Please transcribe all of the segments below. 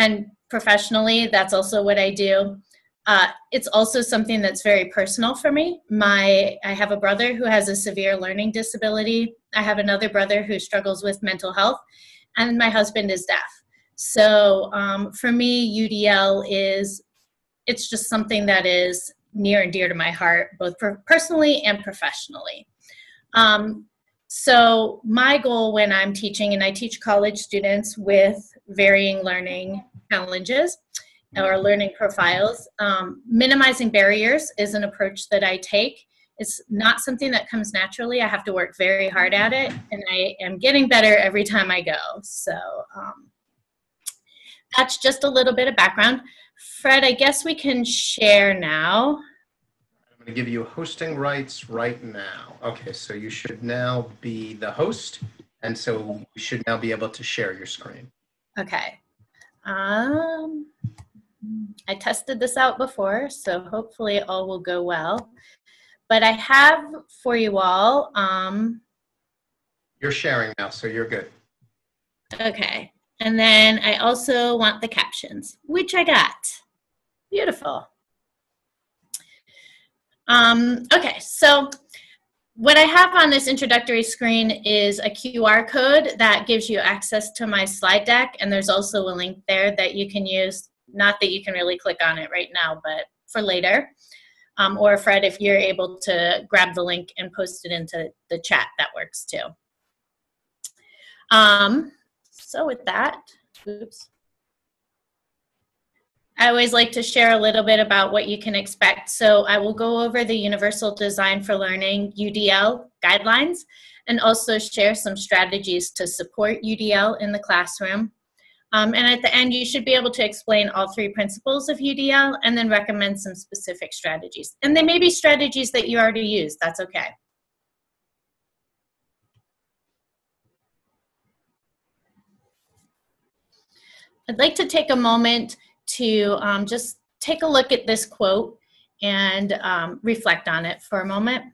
And professionally, that's also what I do. It's also something that's very personal for me. I have a brother who has a severe learning disability. I have another brother who struggles with mental health, and my husband is deaf. So for me, UDL it's just something that is near and dear to my heart, both personally and professionally. So my goal when I'm teaching, and I teach college students with varying learning challenges or learning profiles, minimizing barriers is an approach that I take. It's not something that comes naturally. I have to work very hard at it, and I am getting better every time I go. So that's just a little bit of background. Fred, I guess we can share now. I'm going to give you hosting rights right now. Okay, so you should now be the host, and so you should now be able to share your screen. Okay. I tested this out before, so hopefully all will go well. But I have for you all. You're sharing now, so you're good. Okay. And then I also want the captions, which I got. Beautiful. Okay, so what I have on this introductory screen is a QR code that gives you access to my slide deck, and there's also a link there that you can use. Not that you can really click on it right now, but for later. Or Fred, if you're able to grab the link and post it into the chat, that works too. So with that, oops. I always like to share a little bit about what you can expect. So I will go over the Universal Design for Learning, UDL, guidelines, and also share some strategies to support UDL in the classroom. And at the end, you should be able to explain all 3 principles of UDL and then recommend some specific strategies. And they may be strategies that you already use. That's okay. I'd like to take a moment to just take a look at this quote and reflect on it for a moment.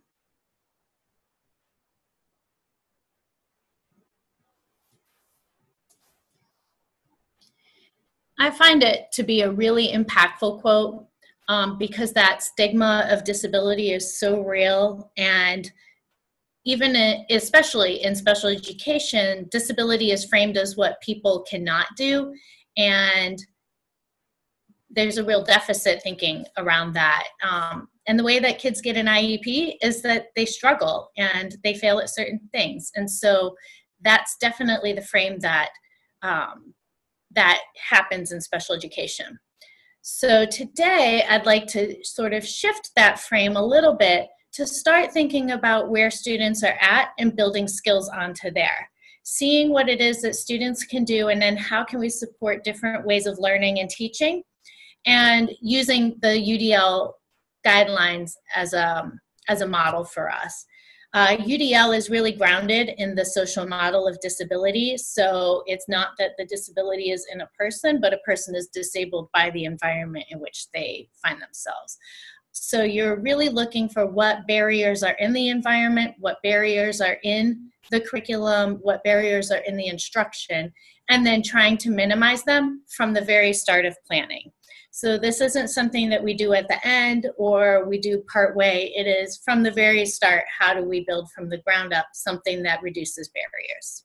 I find it to be a really impactful quote because that stigma of disability is so real, and even especially in special education, disability is framed as what people cannot do, and there's a real deficit thinking around that. And the way that kids get an IEP is that they struggle and they fail at certain things. And so that's definitely the frame that, that happens in special education. So today I'd like to sort of shift that frame a little bit to start thinking about where students are at and building skills onto there. Seeing what it is that students can do, and then how can we support different ways of learning and teaching, and using the UDL guidelines as a model for us. UDL is really grounded in the social model of disability, so it's not that the disability is in a person, but a person is disabled by the environment in which they find themselves. So you're really looking for what barriers are in the environment, what barriers are in the curriculum, what barriers are in the instruction, and then trying to minimize them from the very start of planning. So this isn't something that we do at the end or we do part way. It is from the very start, how do we build from the ground up something that reduces barriers?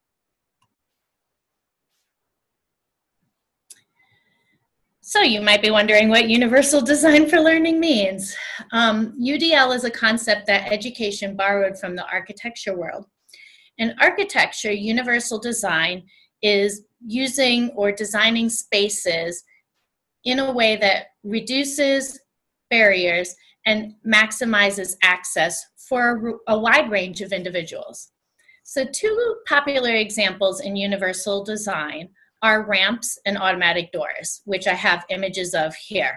So you might be wondering what Universal Design for Learning means. UDL is a concept that education borrowed from the architecture world. In architecture, universal design is using or designing spaces in a way that reduces barriers and maximizes access for a wide range of individuals. So 2 popular examples in universal design are ramps and automatic doors, which I have images of here.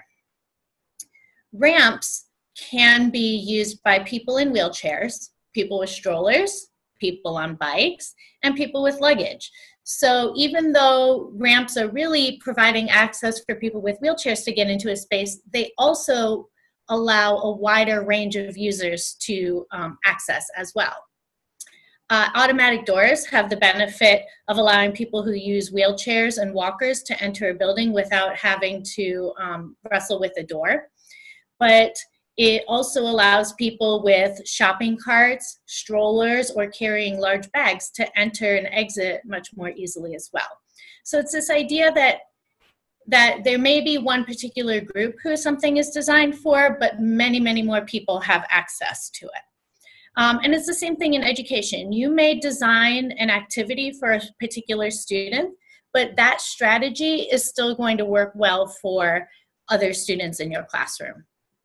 Ramps can be used by people in wheelchairs, people with strollers, people on bikes, and people with luggage. So even though ramps are really providing access for people with wheelchairs to get into a space, they also allow a wider range of users to access as well. Automatic doors have the benefit of allowing people who use wheelchairs and walkers to enter a building without having to wrestle with a door. But it also allows people with shopping carts, strollers, or carrying large bags to enter and exit much more easily as well. So it's this idea that there may be one particular group who something is designed for, but many, many more people have access to it. And it's the same thing in education. You may design an activity for a particular student, but that strategy is still going to work well for other students in your classroom.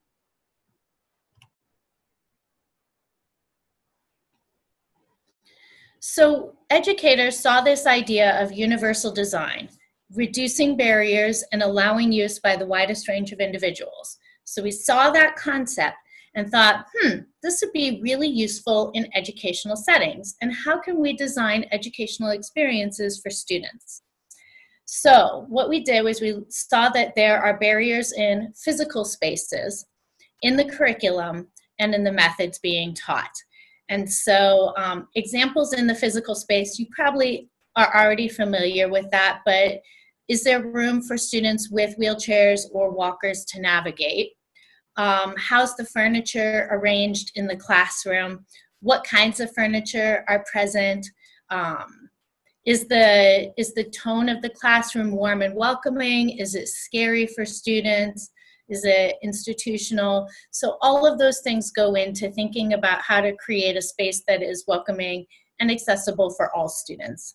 So educators saw this idea of universal design, reducing barriers and allowing use by the widest range of individuals. So we saw that concept and thought, this would be really useful in educational settings. And how can we design educational experiences for students? So what we did was we saw that there are barriers in physical spaces, in the curriculum, and in the methods being taught. And so examples in the physical space, you probably are already familiar with that, but is there room for students with wheelchairs or walkers to navigate? How's the furniture arranged in the classroom? What kinds of furniture are present? Is the tone of the classroom warm and welcoming? Is it scary for students? Is it institutional? So all of those things go into thinking about how to create a space that is welcoming and accessible for all students.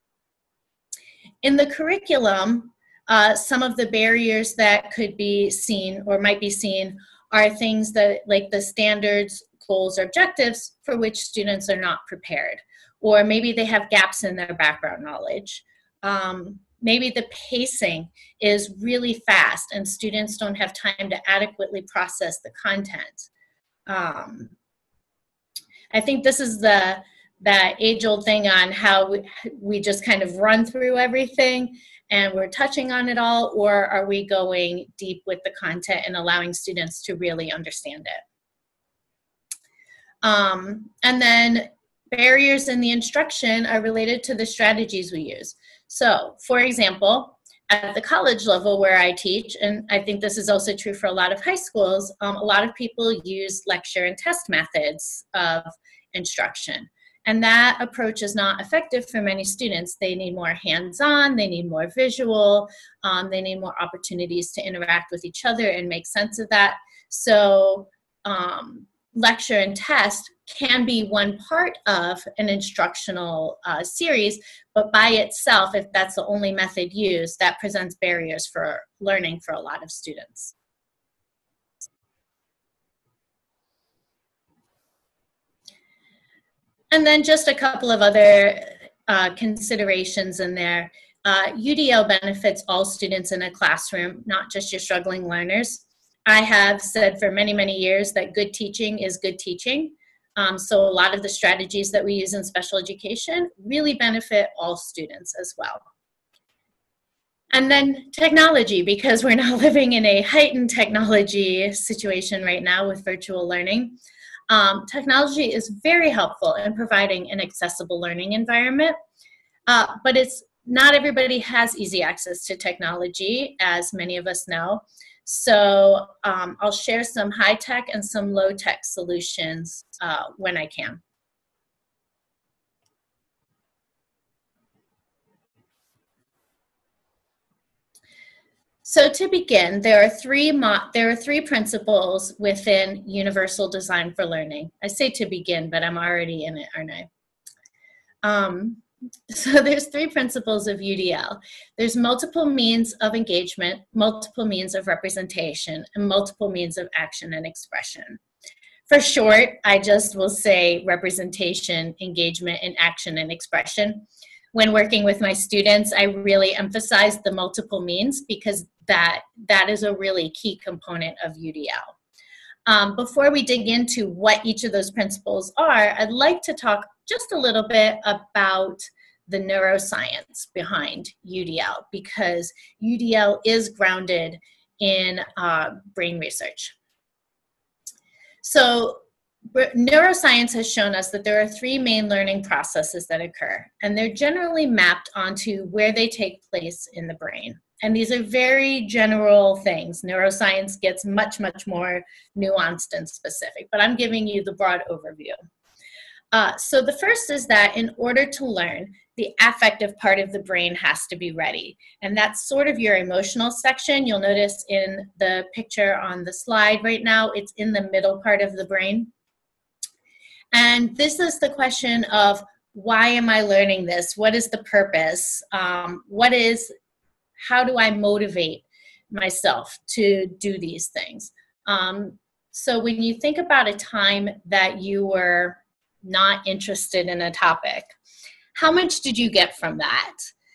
In the curriculum, some of the barriers that could be seen or might be seen are things that like the standards, goals, or objectives for which students are not prepared, or maybe they have gaps in their background knowledge. Maybe the pacing is really fast and students don't have time to adequately process the content. I think this is that age-old thing on how we just kind of run through everything and we're touching on it all, or are we going deep with the content and allowing students to really understand it? And then barriers in the instruction are related to the strategies we use. So, for example, at the college level where I teach, and I think this is also true for a lot of high schools, a lot of people use lecture and test methods of instruction. And that approach is not effective for many students. They need more hands-on, they need more visual, they need more opportunities to interact with each other and make sense of that. So lecture and test can be one part of an instructional series, but by itself, if that's the only method used, that presents barriers for learning for a lot of students. And then just a couple of other considerations in there. UDL benefits all students in a classroom, not just your struggling learners. I have said for many, many years that good teaching is good teaching. So a lot of the strategies that we use in special education really benefit all students as well. And then technology, because we're now living in a heightened technology situation right now with virtual learning. Technology is very helpful in providing an accessible learning environment, but not everybody has easy access to technology, as many of us know. So I'll share some high-tech and some low-tech solutions when I can. So to begin, there are three principles within universal design for learning. I say to begin, but I'm already in it, aren't I? So there's three principles of UDL. There's multiple means of engagement, multiple means of representation, and multiple means of action and expression. For short, I just will say representation, engagement, and action and expression. When working with my students, I really emphasize the multiple means because that is a really key component of UDL. Before we dig into what each of those principles are, I'd like to talk just a little bit about the neuroscience behind UDL, because UDL is grounded in brain research. So neuroscience has shown us that there are 3 main learning processes that occur, and they're generally mapped onto where they take place in the brain. And these are very general things. Neuroscience gets much, much more nuanced and specific, but I'm giving you the broad overview. So the first is that in order to learn, the affective part of the brain has to be ready. And that's sort of your emotional section. You'll notice in the picture on the slide right now, it's in the middle part of the brain. And this is the question of, why am I learning this? What is the purpose? How do I motivate myself to do these things? So when you think about a time that you were not interested in a topic, how much did you get from that?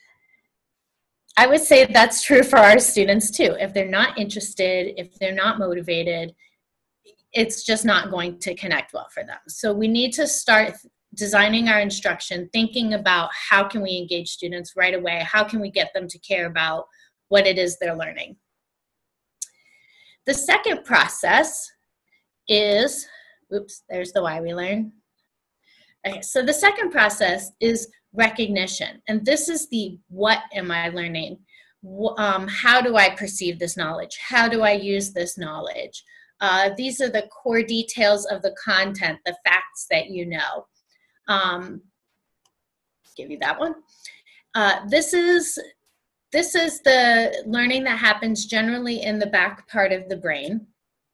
I would say that's true for our students too. If they're not interested, if they're not motivated, it's just not going to connect well for them. So we need to start designing our instruction, thinking about how can we engage students right away? How can we get them to care about what it is they're learning? The second process is, oops, there's the why we learn. Okay, so the second process is recognition. And this is the what am I learning? How do I perceive this knowledge? How do I use this knowledge? These are the core details of the content, the facts that you know. Give you that one. This is the learning that happens generally in the back part of the brain.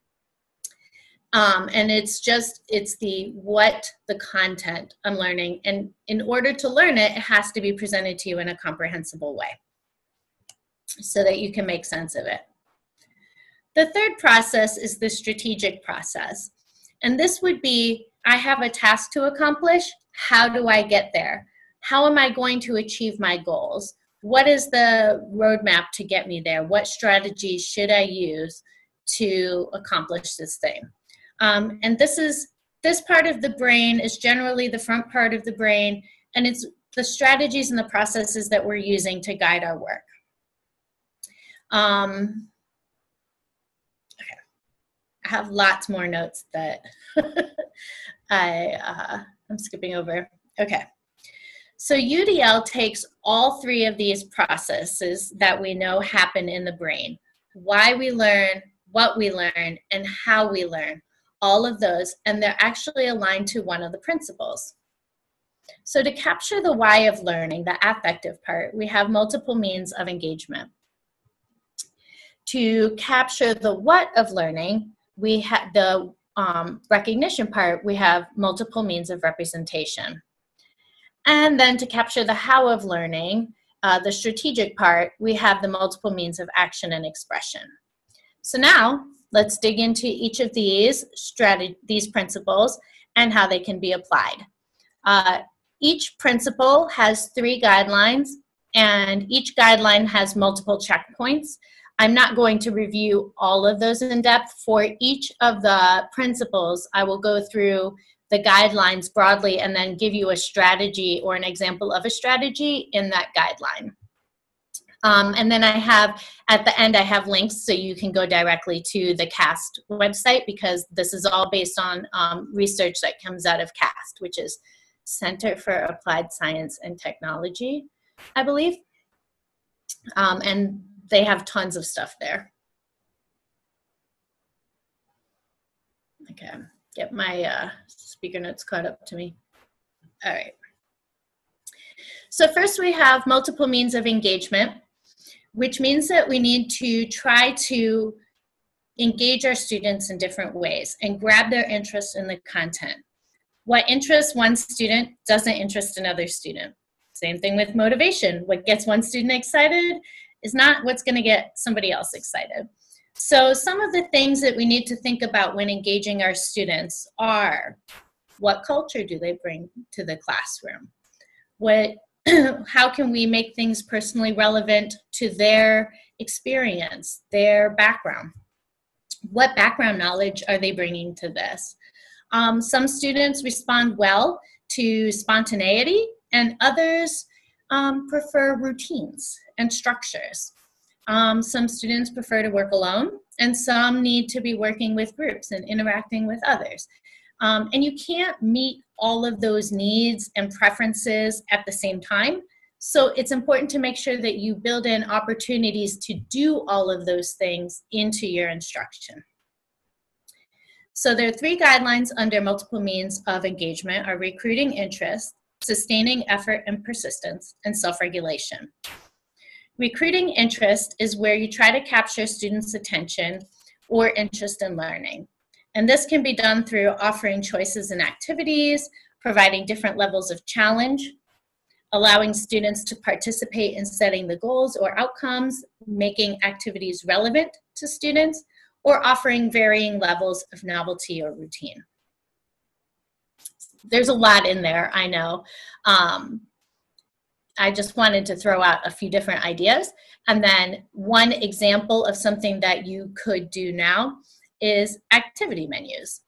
And it's the content I'm learning. And in order to learn it, it has to be presented to you in a comprehensible way so that you can make sense of it. The third process is the strategic process. And this would be, I have a task to accomplish. How do I get there? How am I going to achieve my goals? What is the roadmap to get me there? What strategies should I use to accomplish this thing? And this part of the brain is generally the front part of the brain, and it's the strategies and the processes that we're using to guide our work. Okay. I have lots more notes that I'm skipping over. Okay. So UDL takes all 3 of these processes that we know happen in the brain: why we learn, what we learn, and how we learn. All of those, and they're actually aligned to one of the principles. So to capture the why of learning, the affective part, we have multiple means of engagement. To capture the what of learning, we have the recognition part, we have multiple means of representation. And then to capture the how of learning, the strategic part, we have the multiple means of action and expression. So now, let's dig into each of these principles and how they can be applied. Each principle has 3 guidelines, and each guideline has multiple checkpoints. I'm not going to review all of those in depth. For each of the principles, I will go through the guidelines broadly and then give you a strategy or an example of a strategy in that guideline. And then at the end, I have links so you can go directly to the CAST website, because this is all based on research that comes out of CAST, which is Center for Applied Science and Technology, I believe. And they have tons of stuff there. Okay, get my speaker notes caught up to me. All right. So first we have multiple means of engagement, which means that we need to try to engage our students in different ways and grab their interest in the content. What interests one student doesn't interest another student. Same thing with motivation. What gets one student excited is not what's going to get somebody else excited. So some of the things that we need to think about when engaging our students are, what culture do they bring to the classroom? How can we make things personally relevant to their experience, their background? What background knowledge are they bringing to this? Some students respond well to spontaneity, and others prefer routines and structures. Some students prefer to work alone, and some need to be working with groups and interacting with others. And you can't meet all of those needs and preferences at the same time. So it's important to make sure that you build in opportunities to do all of those things into your instruction. So there are 3 guidelines under multiple means of engagement: are recruiting interest, sustaining effort and persistence, and self-regulation. Recruiting interest is where you try to capture students' attention or interest in learning. And this can be done through offering choices in activities, providing different levels of challenge, allowing students to participate in setting the goals or outcomes, making activities relevant to students, or offering varying levels of novelty or routine. There's a lot in there, I know. I just wanted to throw out a few different ideas. And then one example of something that you could do now is activity menus.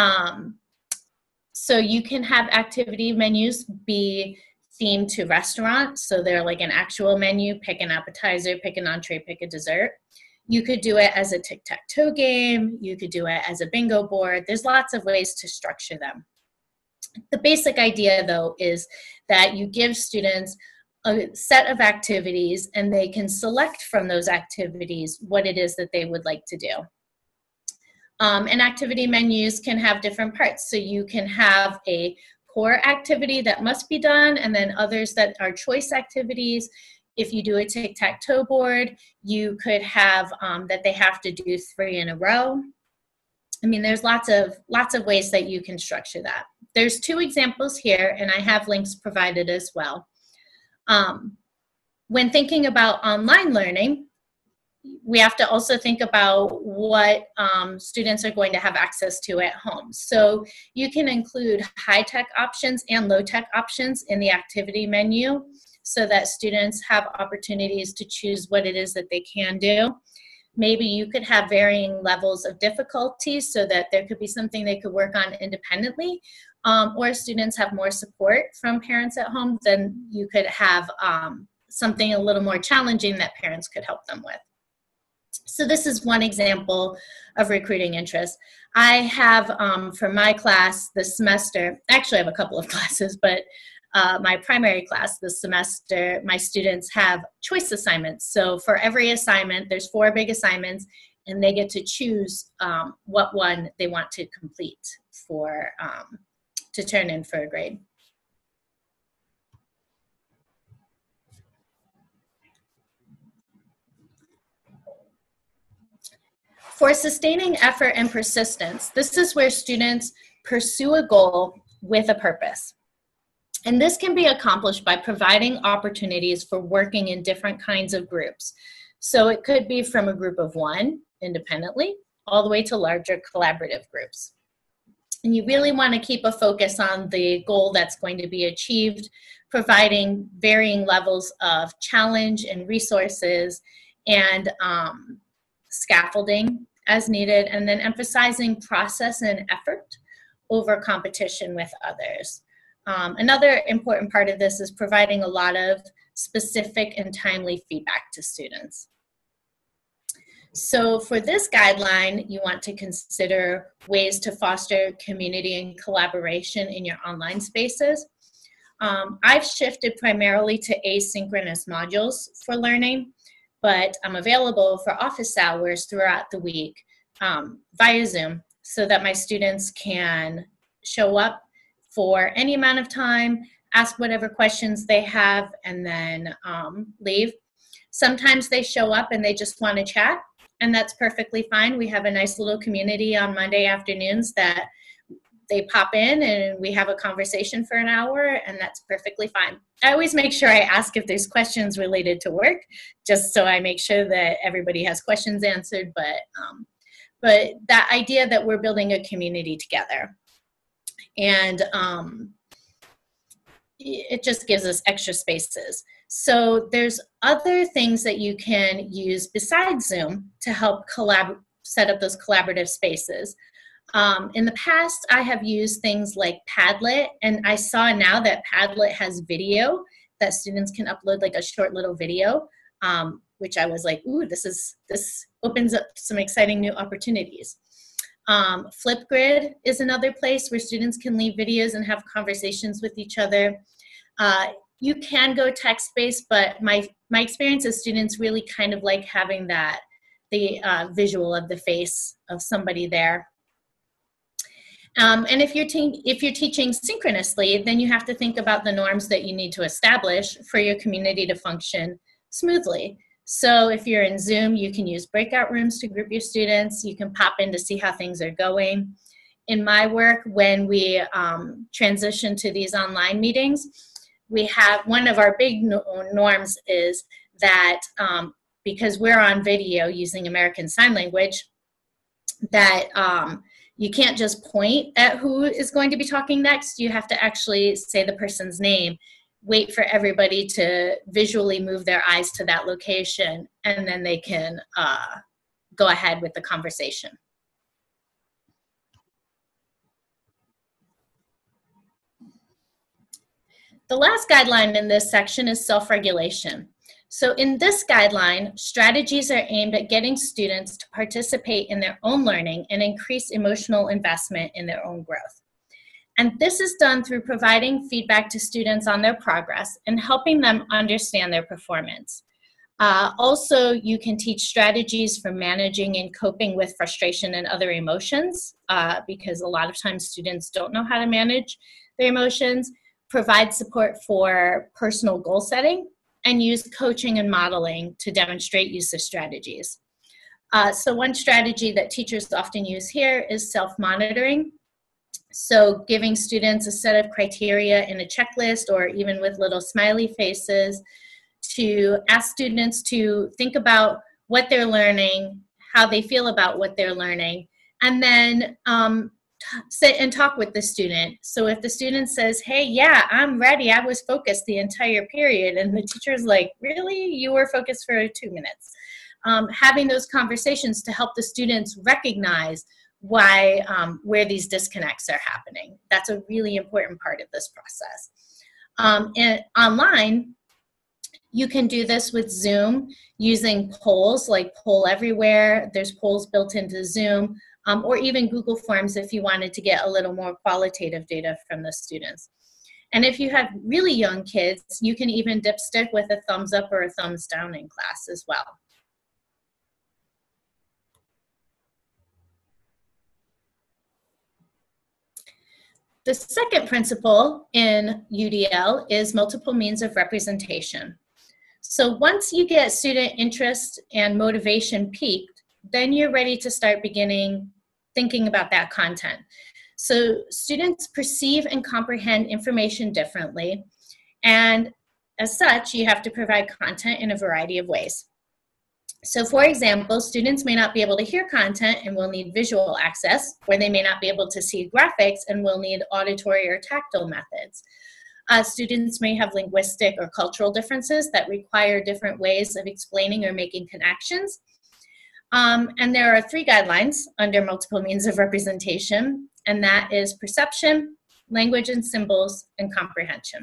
So you can have activity menus be themed to restaurants. So they're like an actual menu: pick an appetizer, pick an entree, pick a dessert. You could do it as a tic-tac-toe game. You could do it as a bingo board. There's lots of ways to structure them. The basic idea, though, is that you give students a set of activities and they can select from those activities what it is that they would like to do. And activity menus can have different parts. So you can have a core activity that must be done, and then others that are choice activities. If you do a tic-tac-toe board, you could have that they have to do 3 in a row. I mean, there's lots of ways that you can structure that. There's 2 examples here, and I have links provided as well. When thinking about online learning, we have to also think about what students are going to have access to at home. So you can include high-tech options and low-tech options in the activity menu so that students have opportunities to choose what it is that they can do. Maybe you could have varying levels of difficulty so that there could be something they could work on independently, or students have more support from parents at home, then you could have something a little more challenging that parents could help them with. So this is one example of recruiting interest. I have, for my class this semester, actually I have a couple of classes, but my primary class this semester, my students have choice assignments. So for every assignment, there's 4 big assignments, and they get to choose what one they want to complete for, to turn in for a grade. For sustaining effort and persistence, this is where students pursue a goal with a purpose. And this can be accomplished by providing opportunities for working in different kinds of groups. So it could be from a group of 1 independently all the way to larger collaborative groups. And you really want to keep a focus on the goal that's going to be achieved, providing varying levels of challenge and resources and scaffolding as needed, and then emphasizing process and effort over competition with others. Another important part of this is providing a lot of specific and timely feedback to students. So for this guideline, you want to consider ways to foster community and collaboration in your online spaces. I've shifted primarily to asynchronous modules for learning, but I'm available for office hours throughout the week via Zoom so that my students can show up for any amount of time, ask whatever questions they have, and then leave. Sometimes they show up and they just want to chat, and that's perfectly fine. We have a nice little community on Monday afternoons that they pop in and we have a conversation for an hour, and that's perfectly fine. I always make sure I ask if there's questions related to work, just so I make sure that everybody has questions answered, but that idea that we're building a community together. And it just gives us extra spaces. So there's other things that you can use besides Zoom to help set up those collaborative spaces. In the past, I have used things like Padlet, and I saw now that Padlet has video that students can upload, like a short little video, which I was like, ooh, this opens up some exciting new opportunities. Flipgrid is another place where students can leave videos and have conversations with each other. You can go text-based, but my experience is students really kind of like having that, the visual of the face of somebody there. And if you're teaching synchronously, then you have to think about the norms that you need to establish for your community to function smoothly. So if you're in Zoom, you can use breakout rooms to group your students. You can pop in to see how things are going. In my work, when we transition to these online meetings, we have one of our big norms is that because we're on video using American Sign Language, that you can't just point at who is going to be talking next. You have to actually say the person's name, wait for everybody to visually move their eyes to that location, and then they can go ahead with the conversation. The last guideline in this section is self-regulation. So in this guideline, strategies are aimed at getting students to participate in their own learning and increase emotional investment in their own growth. And this is done through providing feedback to students on their progress and helping them understand their performance. Also, you can teach strategies for managing and coping with frustration and other emotions, because a lot of times students don't know how to manage their emotions, provide support for personal goal setting, and use coaching and modeling to demonstrate use of strategies. So one strategy that teachers often use here is self-monitoring. So giving students a set of criteria in a checklist, or even with little smiley faces, to ask students to think about what they're learning, how they feel about what they're learning, and then sit and talk with the student. So if the student says, hey, yeah, I'm ready, I was focused the entire period, and the teacher's like, really? You were focused for 2 minutes. Having those conversations to help the students recognize why, where these disconnects are happening. That's a really important part of this process. And online, you can do this with Zoom using polls like Poll Everywhere. There's polls built into Zoom. Or even Google Forms if you wanted to get a little more qualitative data from the students. And if you have really young kids, you can even dipstick with a thumbs up or a thumbs down in class as well. The second principle in UDL is multiple means of representation. So once you get student interest and motivation peaked, then you're ready to start thinking about that content. So students perceive and comprehend information differently, and as such, you have to provide content in a variety of ways. So for example, students may not be able to hear content and will need visual access, or they may not be able to see graphics and will need auditory or tactile methods. Students may have linguistic or cultural differences that require different ways of explaining or making connections. And there are 3 guidelines under multiple means of representation, and that is perception, language and symbols, and comprehension.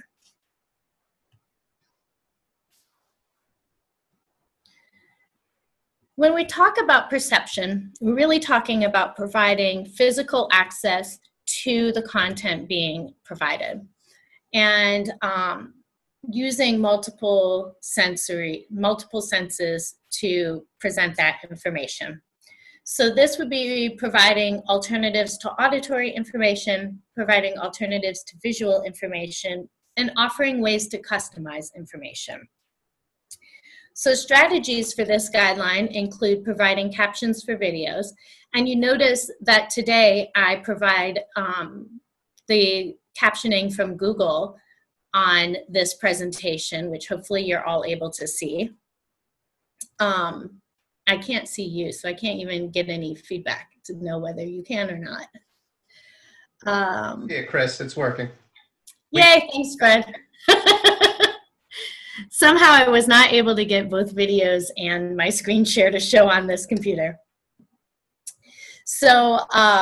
When we talk about perception, we're really talking about providing physical access to the content being provided, and using multiple senses to present that information. So this would be providing alternatives to auditory information, providing alternatives to visual information, and offering ways to customize information. So strategies for this guideline include providing captions for videos. And you notice that today I provide the captioning from Google on this presentation, which hopefully you're all able to see. I can't see you, so I can't even get any feedback to know whether you can or not. Yeah, Chris, it's working. Yay, thanks, Fred. Somehow I was not able to get both videos and my screen share to show on this computer. So,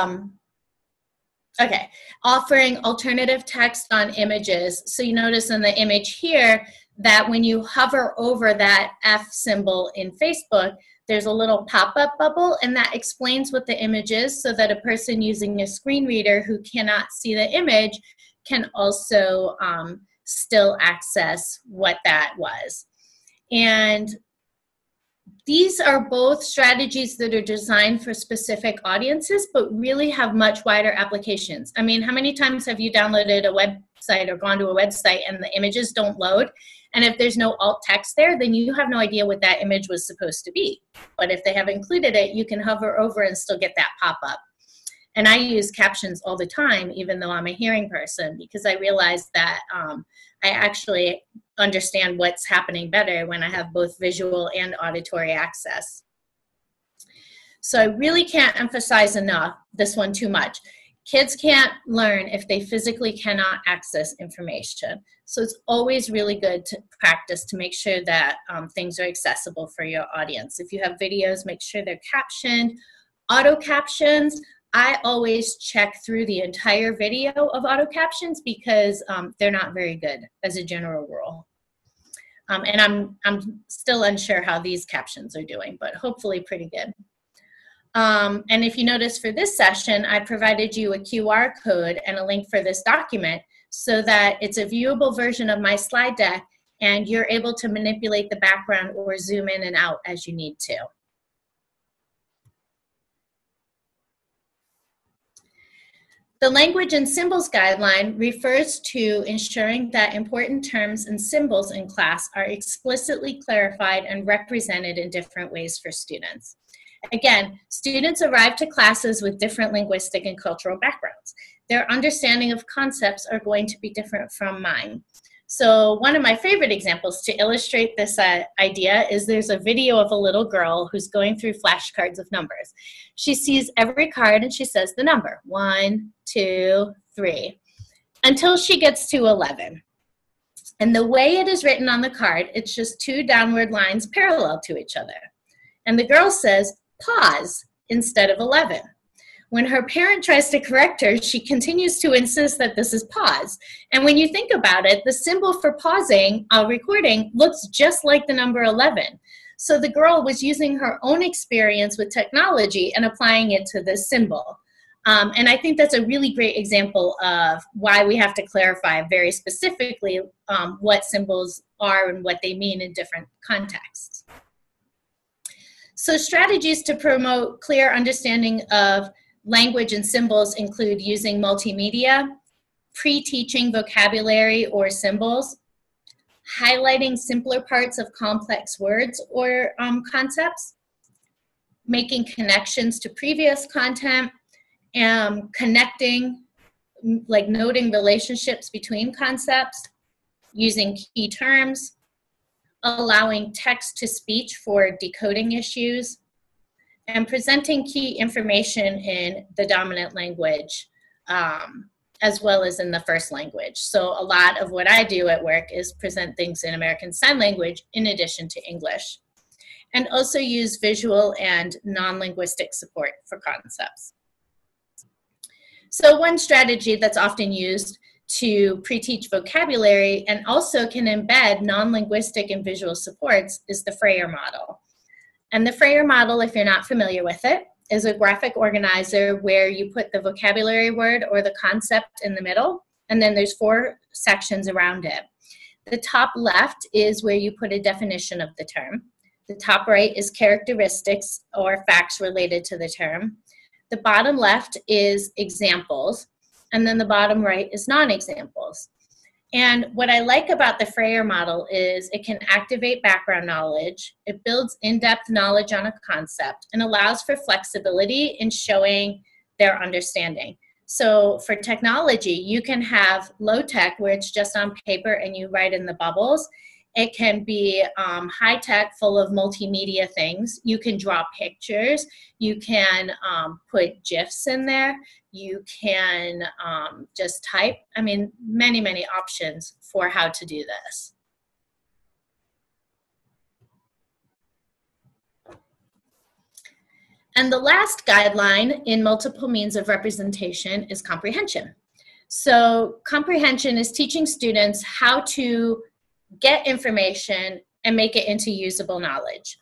okay, offering alternative text on images. So you notice in the image here that when you hover over that F symbol in Facebook, there's a little pop-up bubble, and that explains what the image is so that a person using a screen reader who cannot see the image can also still access what that was. And these are both strategies that are designed for specific audiences, but really have much wider applications. I mean, how many times have you downloaded a website or gone to a website and the images don't load? And if there's no alt text there, then you have no idea what that image was supposed to be. But if they have included it, you can hover over and still get that pop-up. And I use captions all the time, even though I'm a hearing person, because I realize that I actually understand what's happening better when I have both visual and auditory access. So I really can't emphasize enough this one too much. Kids can't learn if they physically cannot access information. So it's always really good to practice to make sure that things are accessible for your audience. If you have videos, make sure they're captioned. Auto captions, I always check through the entire video of auto captions because they're not very good as a general rule. And I'm still unsure how these captions are doing, but hopefully pretty good. And if you notice for this session, I provided you a QR code and a link for this document so that it's a viewable version of my slide deck and you're able to manipulate the background or zoom in and out as you need to. The Language and Symbols Guideline refers to ensuring that important terms and symbols in class are explicitly clarified and represented in different ways for students. Again, students arrive to classes with different linguistic and cultural backgrounds. Their understanding of concepts are going to be different from mine. So one of my favorite examples to illustrate this idea is there's a video of a little girl who's going through flashcards of numbers. She sees every card and she says the number, 1, 2, 3, until she gets to 11. And the way it is written on the card, it's just 2 downward lines parallel to each other. And the girl says, pause, instead of 11. When her parent tries to correct her, she continues to insist that this is pause. And when you think about it, the symbol for pausing a recording looks just like the number 11. So the girl was using her own experience with technology and applying it to this symbol. And I think that's a really great example of why we have to clarify very specifically what symbols are and what they mean in different contexts. So strategies to promote clear understanding of language and symbols include using multimedia, pre-teaching vocabulary or symbols, highlighting simpler parts of complex words or concepts, making connections to previous content, connecting, like noting relationships between concepts, using key terms, allowing text-to-speech for decoding issues, and presenting key information in the dominant language as well as in the first language. So a lot of what I do at work is present things in American Sign Language in addition to English, and also use visual and non-linguistic support for concepts. So one strategy that's often used to pre-teach vocabulary and also can embed non-linguistic and visual supports is the Freyer model. And the Freyer model, if you're not familiar with it, is a graphic organizer where you put the vocabulary word or the concept in the middle, and then there's 4 sections around it. The top left is where you put a definition of the term. The top right is characteristics or facts related to the term. The bottom left is examples, and then the bottom right is non-examples. And what I like about the Freyer model is it can activate background knowledge, it builds in-depth knowledge on a concept, and allows for flexibility in showing their understanding. So for technology, you can have low-tech where it's just on paper and you write in the bubbles. It can be high-tech, full of multimedia things. You can draw pictures. You can put GIFs in there. You can just type. I mean, many, many options for how to do this. And the last guideline in multiple means of representation is comprehension. So comprehension is teaching students how to get information and make it into usable knowledge.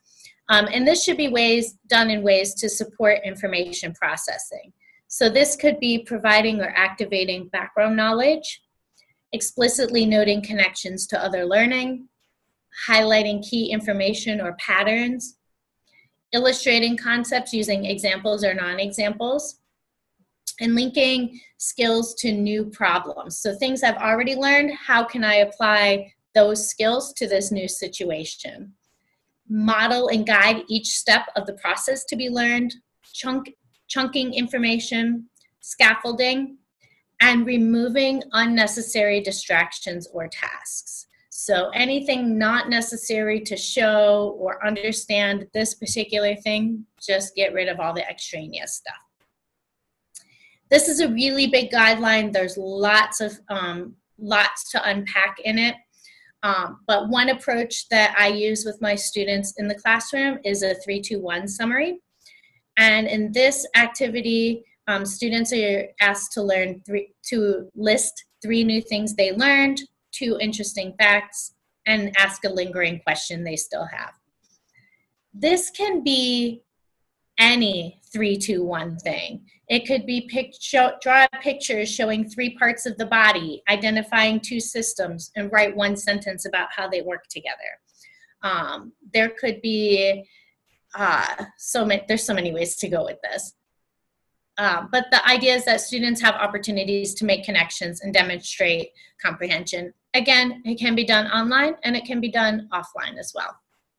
And this should be done in ways to support information processing. So this could be providing or activating background knowledge, explicitly noting connections to other learning, highlighting key information or patterns, illustrating concepts using examples or non-examples, and linking skills to new problems. So things I've already learned, how can I apply those skills to this new situation? Model and guide each step of the process to be learned, chunking information, scaffolding, and removing unnecessary distractions or tasks. So anything not necessary to show or understand this particular thing, just get rid of all the extraneous stuff. This is a really big guideline. There's lots to unpack in it. But one approach that I use with my students in the classroom is a 3-2-1 summary. And in this activity, students are asked to list 3 new things they learned, 2 interesting facts, and ask a lingering question they still have. This can be any 3-2-1 thing. It could be draw pictures showing 3 parts of the body, identifying 2 systems, and write 1 sentence about how they work together. There could be there's so many ways to go with this. But the idea is that students have opportunities to make connections and demonstrate comprehension. Again, it can be done online and it can be done offline as well.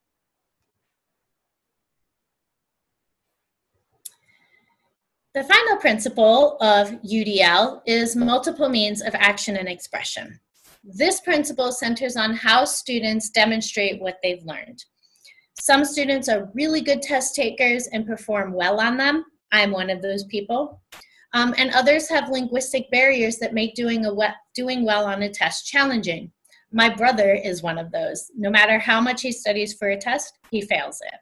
The final principle of UDL is multiple means of action and expression. This principle centers on how students demonstrate what they've learned. Some students are really good test takers and perform well on them. I'm one of those people. And others have linguistic barriers that make doing well on a test challenging. My brother is one of those. No matter how much he studies for a test, he fails it.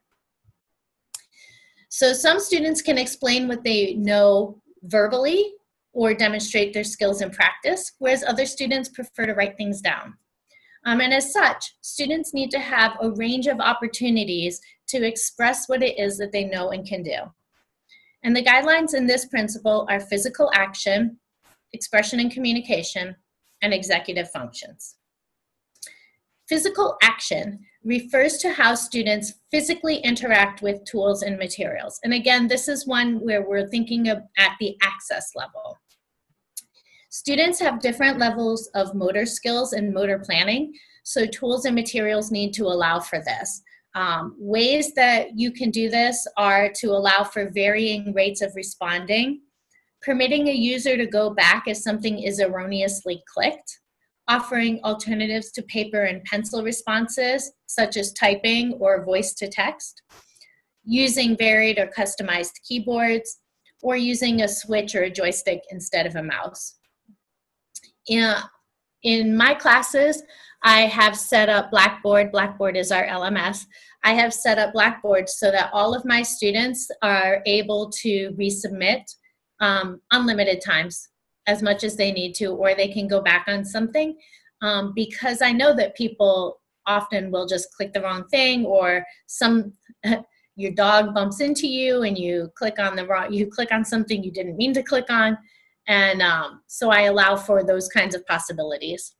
So some students can explain what they know verbally or demonstrate their skills in practice, whereas other students prefer to write things down. And as such, students need to have a range of opportunities to express what it is that they know and can do. And the guidelines in this principle are physical action, expression and communication, and executive functions. Physical action refers to how students physically interact with tools and materials. And again, this is one where we're thinking of at the access level. Students have different levels of motor skills and motor planning, so tools and materials need to allow for this. Ways that you can do this are to allow for varying rates of responding, permitting a user to go back if something is erroneously clicked, offering alternatives to paper and pencil responses, such as typing or voice to text, using varied or customized keyboards, or using a switch or a joystick instead of a mouse. In my classes, I have set up Blackboard. Blackboard is our LMS. I have set up Blackboard so that all of my students are able to resubmit unlimited times, as much as they need to, or they can go back on something, because I know that people often will just click the wrong thing, or your dog bumps into you and you click on something you didn't mean to click on. And so I allow for those kinds of possibilities.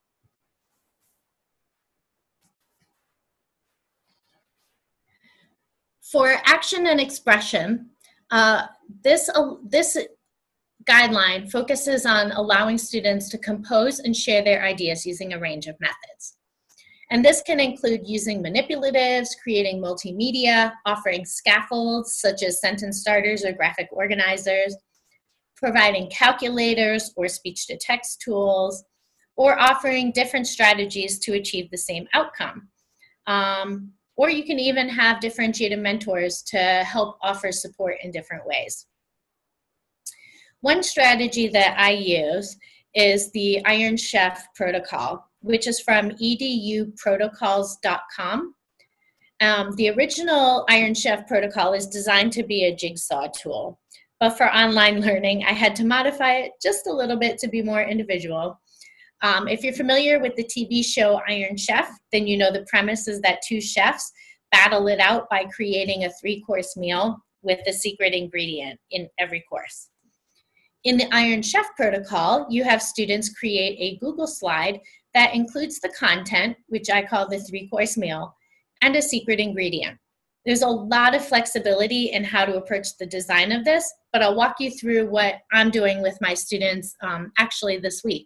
For action and expression, this guideline focuses on allowing students to compose and share their ideas using a range of methods. And this can include using manipulatives, creating multimedia, offering scaffolds such as sentence starters or graphic organizers, providing calculators or speech-to-text tools, or offering different strategies to achieve the same outcome. Or you can even have differentiated mentors to help offer support in different ways. One strategy that I use is the Iron Chef protocol, which is from eduprotocols.com. The original Iron Chef protocol is designed to be a jigsaw tool, but for online learning, I had to modify it just a little bit to be more individual. If you're familiar with the TV show Iron Chef, then you know the premise is that 2 chefs battle it out by creating a 3-course meal with the secret ingredient in every course. In the Iron Chef protocol, you have students create a Google slide that includes the content, which I call the 3-course meal, and a secret ingredient. There's a lot of flexibility in how to approach the design of this, but I'll walk you through what I'm doing with my students actually this week.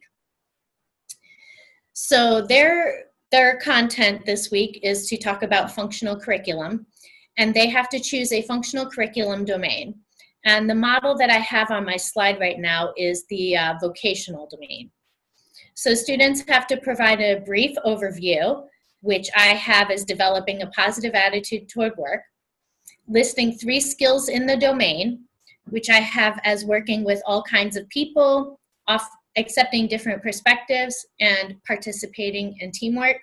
So their content this week is to talk about functional curriculum, and they have to choose a functional curriculum domain. And the model that I have on my slide right now is the vocational domain. So students have to provide a brief overview, which I have as developing a positive attitude toward work, listing 3 skills in the domain, which I have as working with all kinds of people, accepting different perspectives, and participating in teamwork.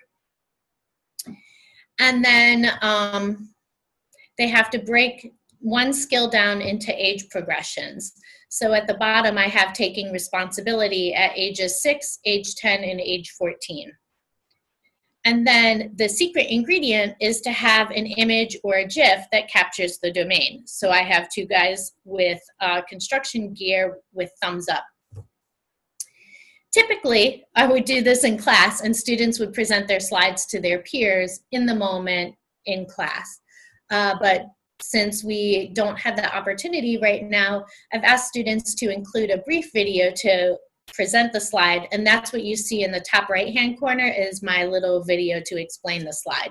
And then they have to break one skill down into age progressions. So at the bottom, I have taking responsibility at ages 6, age 10, and age 14. And then the secret ingredient is to have an image or a GIF that captures the domain. So I have 2 guys with construction gear with thumbs up. Typically, I would do this in class, and students would present their slides to their peers in the moment in class. But since we don't have that opportunity right now, I've asked students to include a brief video to present the slide, and that's what you see in the top right-hand corner is my little video to explain the slide.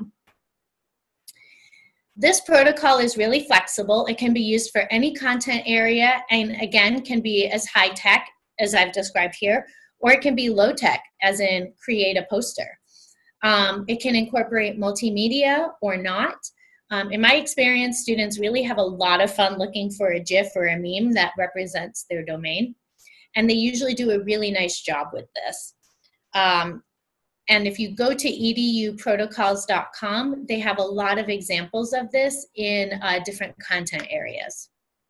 This protocol is really flexible. It can be used for any content area, and again, can be as high-tech as I've described here, or it can be low-tech, as in create a poster. It can incorporate multimedia or not. In my experience, students really have a lot of fun looking for a GIF or a meme that represents their domain. And they usually do a really nice job with this. And if you go to eduprotocols.com, they have a lot of examples of this in different content areas.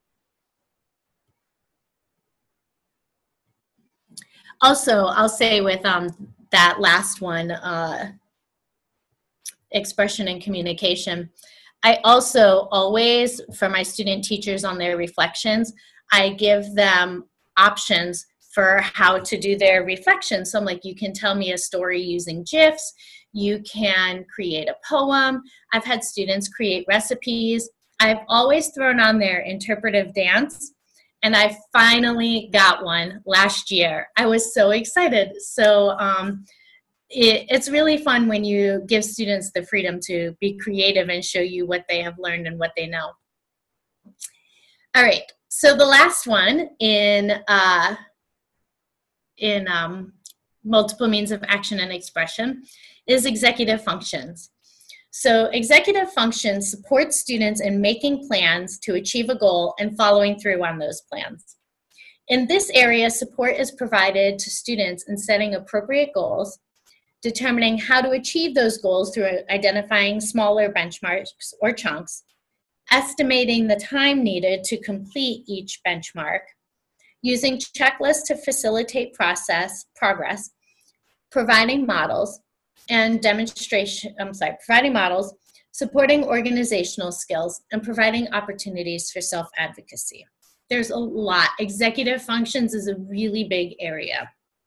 Also, I'll say with that last one, expression and communication, I also always, for my student teachers on their reflections, I give them options for how to do their reflections. So I'm like, you can tell me a story using GIFs, you can create a poem. I've had students create recipes. I've always thrown on their interpretive dance, and I finally got one last year. I was so excited. So it's really fun when you give students the freedom to be creative and show you what they have learned and what they know. All right, so the last one in multiple means of action and expression is executive functions. So executive functions support students in making plans to achieve a goal and following through on those plans. In this area, support is provided to students in setting appropriate goals, determining how to achieve those goals through identifying smaller benchmarks or chunks, estimating the time needed to complete each benchmark, using checklists to facilitate progress, providing models, and providing models, supporting organizational skills, and providing opportunities for self-advocacy. There's a lot. Executive functions is a really big area.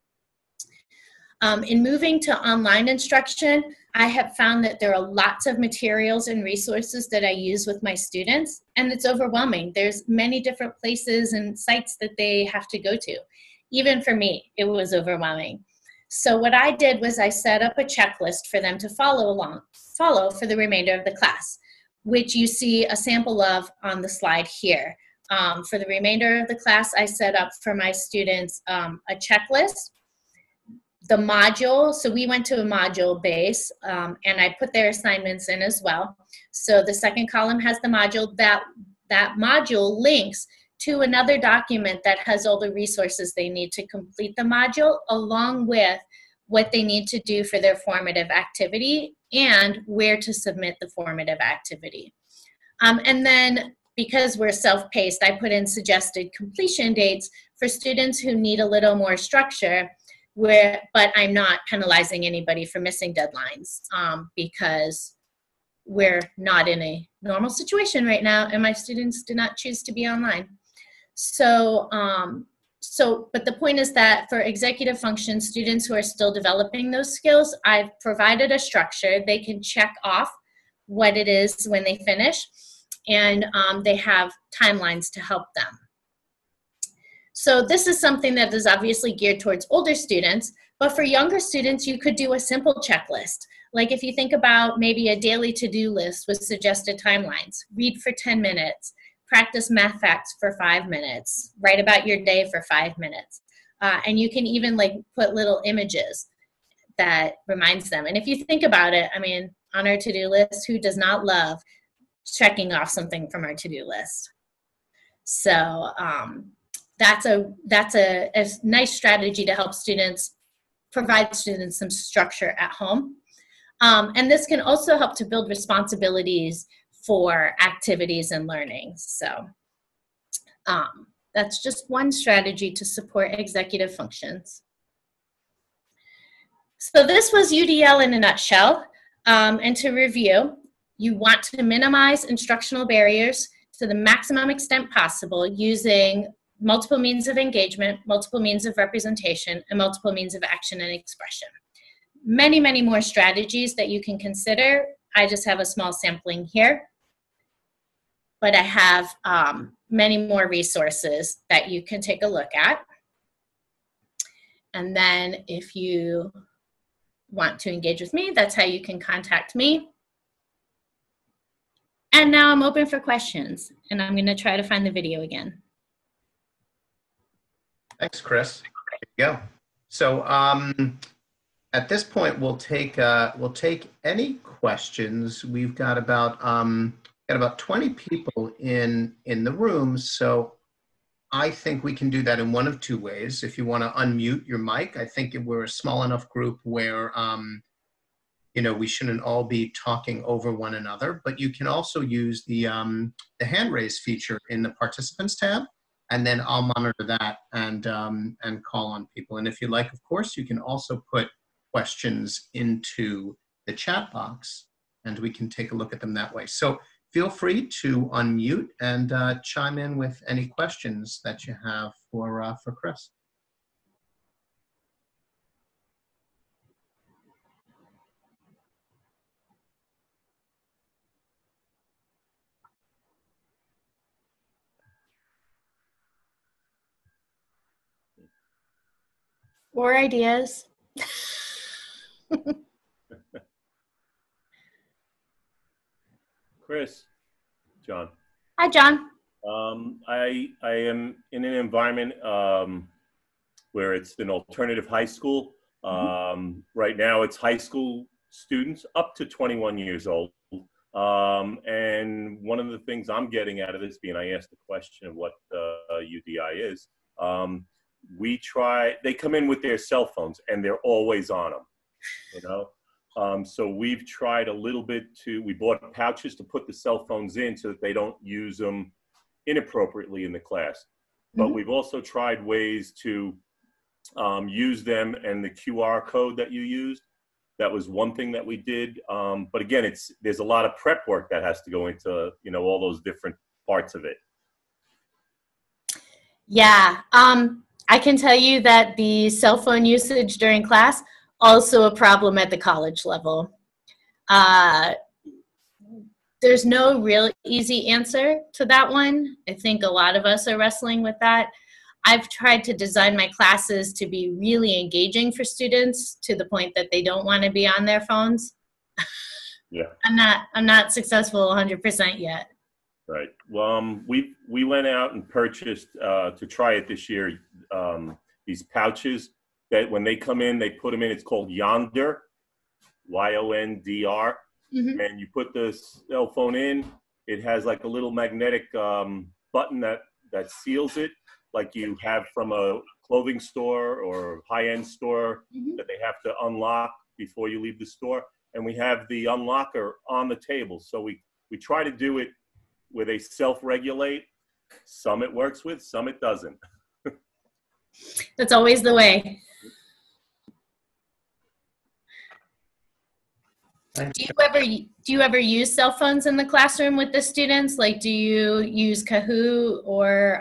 In moving to online instruction, I have found that there are lots of materials and resources that I use with my students, and it's overwhelming. There's many different places and sites that they have to go to. Even for me, it was overwhelming. So what I did was I set up a checklist for them to follow for the remainder of the class, which you see a sample of on the slide here. For the remainder of the class, I set up for my students a checklist, the module, so we went to a module base, and I put their assignments in as well. So the second column has the module. That module links to another document that has all the resources they need to complete the module, along with what they need to do for their formative activity and where to submit the formative activity. And then, because we're self-paced, I put in suggested completion dates for students who need a little more structure, but I'm not penalizing anybody for missing deadlines, because we're not in a normal situation right now, and my students did not choose to be online. So, but the point is that for executive function, students who are still developing those skills, I've provided a structure. They can check off what it is when they finish, and they have timelines to help them. So this is something that is obviously geared towards older students, but for younger students, you could do a simple checklist. Like if you think about maybe a daily to-do list with suggested timelines, read for 10 minutes, practice math facts for 5 minutes, write about your day for 5 minutes. And you can even like put little images that reminds them. And if you think about it, I mean, on our to-do list, who does not love checking off something from our to-do list? So that's a nice strategy to help students, provide students some structure at home. And this can also help to build responsibilities for activities and learning. So that's just one strategy to support executive functions. So this was UDL in a nutshell. And to review, you want to minimize instructional barriers to the maximum extent possible using multiple means of engagement, multiple means of representation, and multiple means of action and expression. Many, many more strategies that you can consider. I just have a small sampling here, but I have many more resources that you can take a look at. And then if you want to engage with me, that's how you can contact me. And now I'm open for questions, and I'm going to try to find the video again. Thanks, Chris. There you go. So at this point, we'll take any questions. We've got about 20 people in the room, so I think we can do that in one of two ways. If you want to unmute your mic, I think we're a small enough group where you know, we shouldn't all be talking over one another. But you can also use the hand raise feature in the participants tab, and then I'll monitor that and call on people. And if you like, of course, you can also put questions into the chat box, and we can take a look at them that way. So feel free to unmute and chime in with any questions that you have for Chris. Or ideas. Chris, John. Hi, John. I am in an environment where it's an alternative high school. Right now, it's high school students up to 21 years old. And one of the things I'm getting out of this, being I asked the question of what UDI is, they come in with their cell phones and they're always on them, you know? So we've tried a little bit we bought pouches to put the cell phones in so that they don't use them inappropriately in the class. But we've also tried ways to use them, and the QR code that you used, that was one thing that we did. But again, there's a lot of prep work that has to go into, you know, all those different parts of it. Yeah, I can tell you that the cell phone usage during class, also a problem at the college level. There's no real easy answer to that one. I think a lot of us are wrestling with that. I've tried to design my classes to be really engaging for students to the point that they don't want to be on their phones. Yeah. I'm not successful 100% yet. Right. Well, we went out and purchased to try it this year, these pouches that when they come in, they put them in. It's called Yondr, Y-O-N-D-R. And you put the cell phone in. It has like a little magnetic button that seals it, like you have from a clothing store or high-end store that they have to unlock before you leave the store. And we have the unlocker on the table. So we try to do it where they self-regulate. Some it works with, some it doesn't. That's always the way. Thanks. Do you ever use cell phones in the classroom with the students? Like, do you use Kahoot or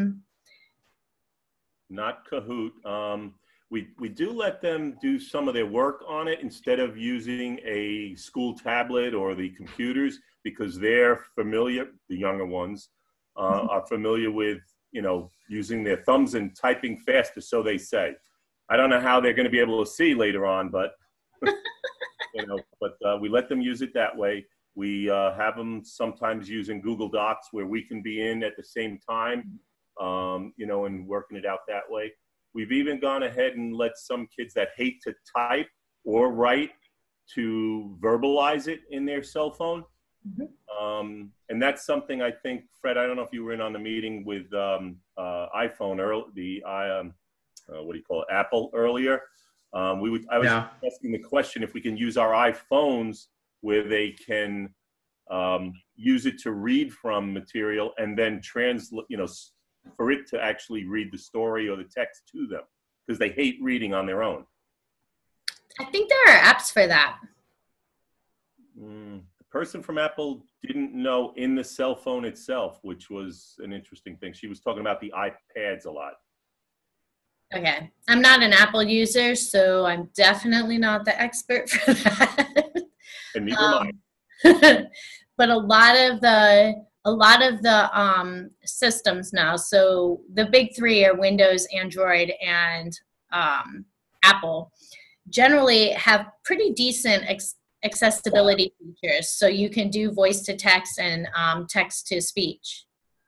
Not Kahoot. We do let them do some of their work on it instead of using a school tablet or the computers, because they're familiar, the younger ones, are familiar with, you know, using their thumbs and typing faster, so they say. I don't know how they're going to be able to see later on, but, you know, but we let them use it that way. We have them sometimes using Google Docs where we can be in at the same time, you know, and working it out that way. We've even gone ahead and let some kids that hate to type or write to verbalize it in their cell phone. And that's something I think, Fred, I don't know if you were in on the meeting with iPhone, what do you call it, Apple earlier. I was asking the question if we can use our iPhones where they can use it to read from material and then translate, you know, for it to actually read the story or the text to them, because they hate reading on their own. I think there are apps for that. The person from Apple didn't know in the cell phone itself, which was an interesting thing. She was talking about the iPads a lot. Okay. I'm not an Apple user, so I'm definitely not the expert for that. And neither am I. But a lot of the systems now, so the big three are Windows, Android, and Apple, generally have pretty decent accessibility features. So you can do voice to text and text to speech.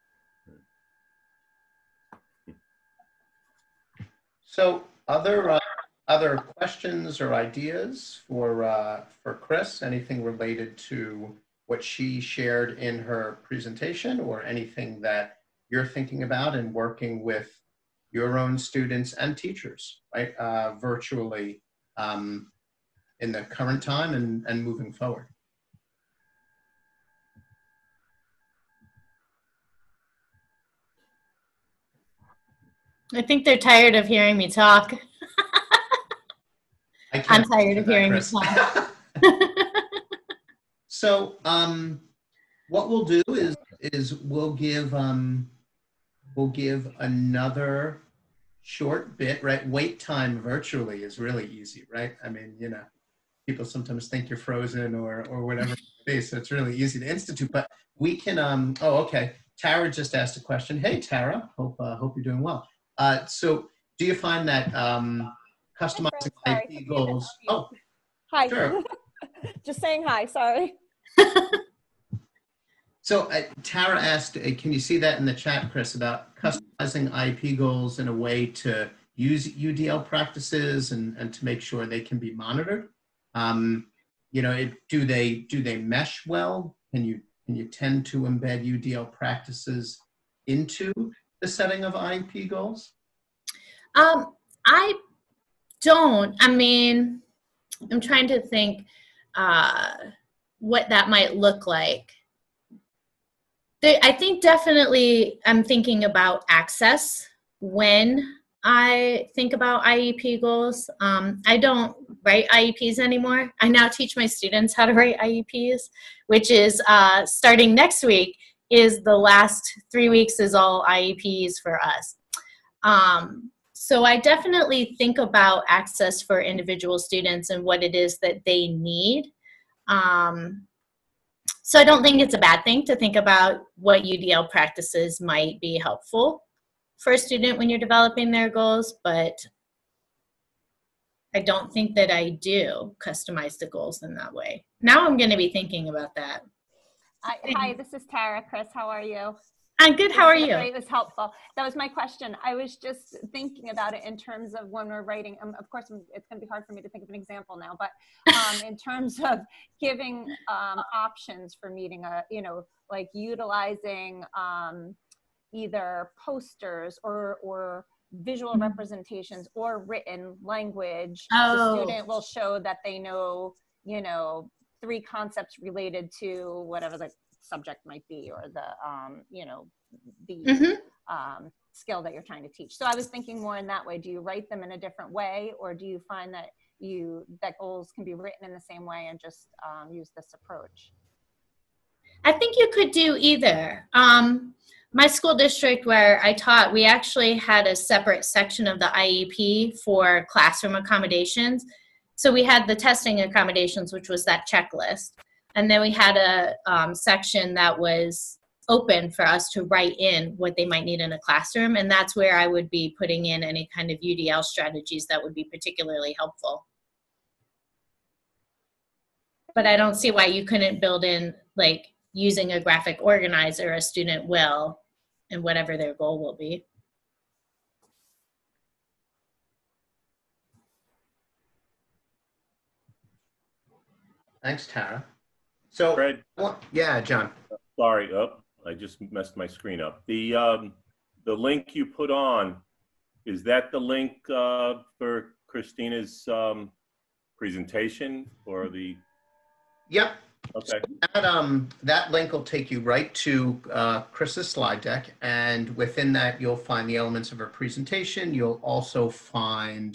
So other questions or ideas for Chris? Anything related to what she shared in her presentation, or anything that you're thinking about in working with your own students and teachers, right, virtually in the current time and moving forward? I think they're tired of hearing me talk. I'm tired of hearing me talk. So what we'll do is we'll give another short bit, right? Wait time virtually is really easy, right? I mean, you know, people sometimes think you're frozen or whatever it may be, so it's really easy to institute. But we can oh, okay. Tara just asked a question. Hey, Tara, hope you're doing well. So do you find that customizing IP goals? Oh, hi. Sure. Just saying hi. Sorry. So Tara asked, can you see that in the chat, Chris, about customizing IP goals in a way to use UDL practices and to make sure they can be monitored? You know, do they mesh well? Can you tend to embed UDL practices into the setting of IP goals? I don't. I mean, I'm trying to think what that might look like. I think definitely I'm thinking about access when I think about IEP goals. I don't write IEPs anymore. I now teach my students how to write IEPs, which is starting next week. Is the last 3 weeks is all IEPs for us. So I definitely think about access for individual students and what it is that they need. So I don't think it's a bad thing to think about what UDL practices might be helpful for a student when you're developing their goals, but I don't think that I do customize the goals in that way. Now I'm going to be thinking about that. Hi, this is Tara. Chris, how are you? I'm good. How are you? It was helpful. That was my question. I was just thinking about it in terms of when we're writing. Of course, it's going to be hard for me to think of an example now, but in terms of giving options for meeting you know, like utilizing either posters or visual representations or written language. The student will show that they know, you know, 3 concepts related to whatever the subject might be, or the you know, the skill that you're trying to teach. So I was thinking more in that way. Do you write them in a different way, or do you find that that goals can be written in the same way and just use this approach? I think you could do either. My school district where I taught, we actually had a separate section of the IEP for classroom accommodations. So we had the testing accommodations, which was that checklist. And then we had a section that was open for us to write in what they might need in a classroom. And that's where I would be putting in any kind of UDL strategies that would be particularly helpful. But I don't see why you couldn't build in, like, using a graphic organizer, a student will, and whatever their goal will be. Thanks, Tara. So, Fred? Yeah, John. Sorry, I just messed my screen up. The link you put on, is that the link for Christina's presentation or the? Yep. Okay. So that link will take you right to Chris's slide deck, and within that you'll find the elements of her presentation. You'll also find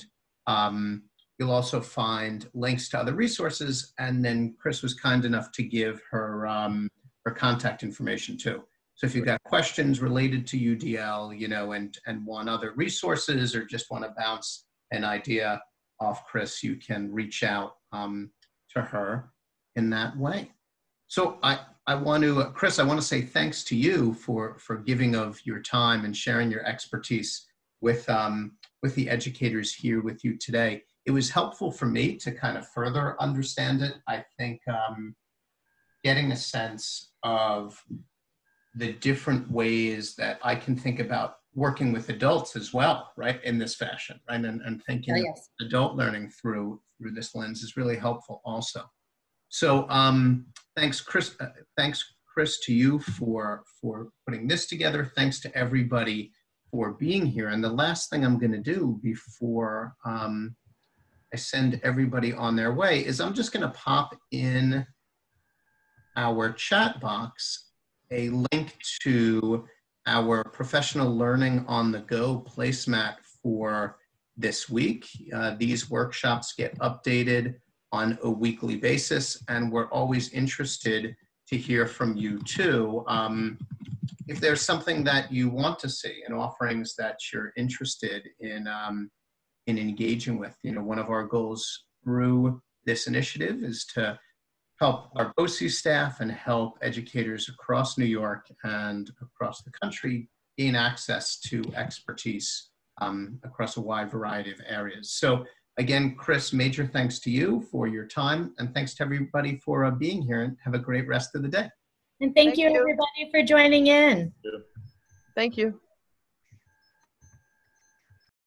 links to other resources, and then Chris was kind enough to give her her contact information too. So if you've got questions related to UDL, you know, and want other resources or just want to bounce an idea off Chris, you can reach out to her in that way. So I want to, Chris, I want to say thanks to you for giving of your time and sharing your expertise with the educators here with you today. It was helpful for me to kind of further understand it. I think getting a sense of the different ways that I can think about working with adults as well, right, in this fashion, right, and thinking Oh, yes. of adult learning through this lens is really helpful also. So thanks, Chris. Thanks, Chris, to you for putting this together. Thanks to everybody for being here. And the last thing I'm going to do before I send everybody on their way is I'm just going to pop in our chat box a link to our professional learning on the go placemat for this week. These workshops get updated on a weekly basis, and we're always interested to hear from you too. If there's something that you want to see and offerings that you're interested in engaging with, you know, one of our goals through this initiative is to help our BOCES staff and help educators across New York and across the country gain access to expertise across a wide variety of areas. So again, Chris, major thanks to you for your time, and thanks to everybody for being here, and have a great rest of the day. And thank you, everybody, for joining in. Thank you.